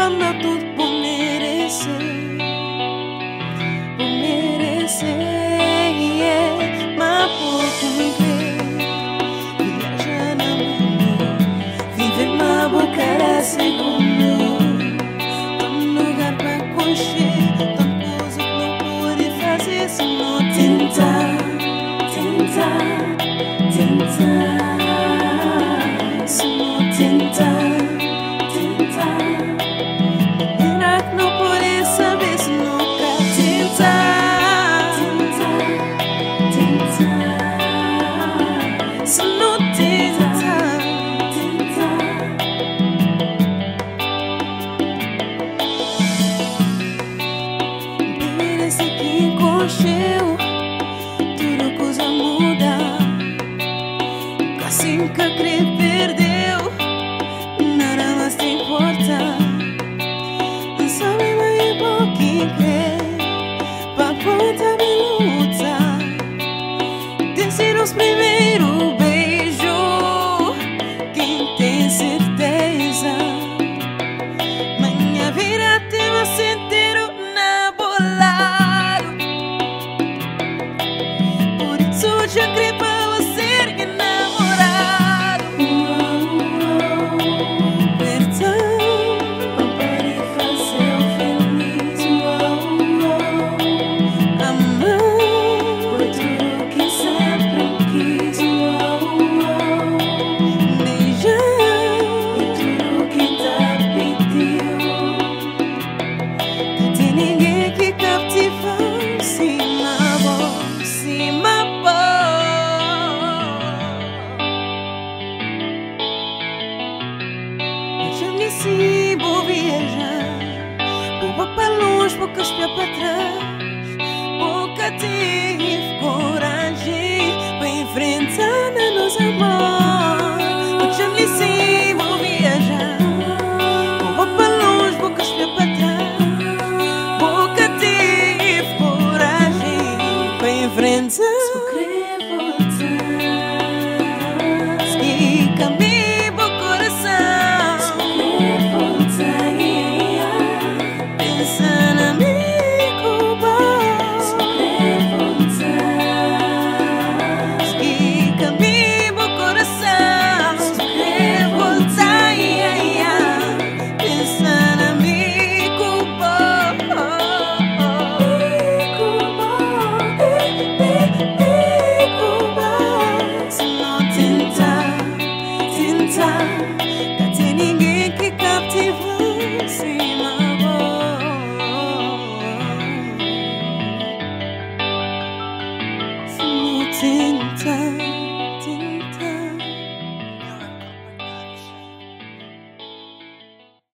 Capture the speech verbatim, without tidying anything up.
falando tudo por merecer, por merecer, yeah. Mas pouco me vê, viajar no mundo, viver uma boca segundo, um lugar pra conhecer, tanta coisa que não pude fazer se não tentar, tentar, tentar, se não tentar. Tudo coisa muda, assim que crê perdeu, nada mais te importa. Sabe mais pouquinho crê, pra conta me luta. Tem sido os primeiros beijos, quem tem certeza. Minha vida teve sentido na bola. Já criei pra você que namorado. Perdão, para fazer feliz. Amor, foi tudo que sempre quis. Beijar, é tudo que tá pediu. Não tem ninguém que captiva cima bom, cima bom. Sim, vou viajar, vou para longe, vou caspiar para trás. Pouca tive coragem para enfrentar a nossa morte. Sim, vou viajar, vou para longe, vou caspiar para trás. Pouca tive coragem para enfrentar. Só querer voltar, seguir caminho.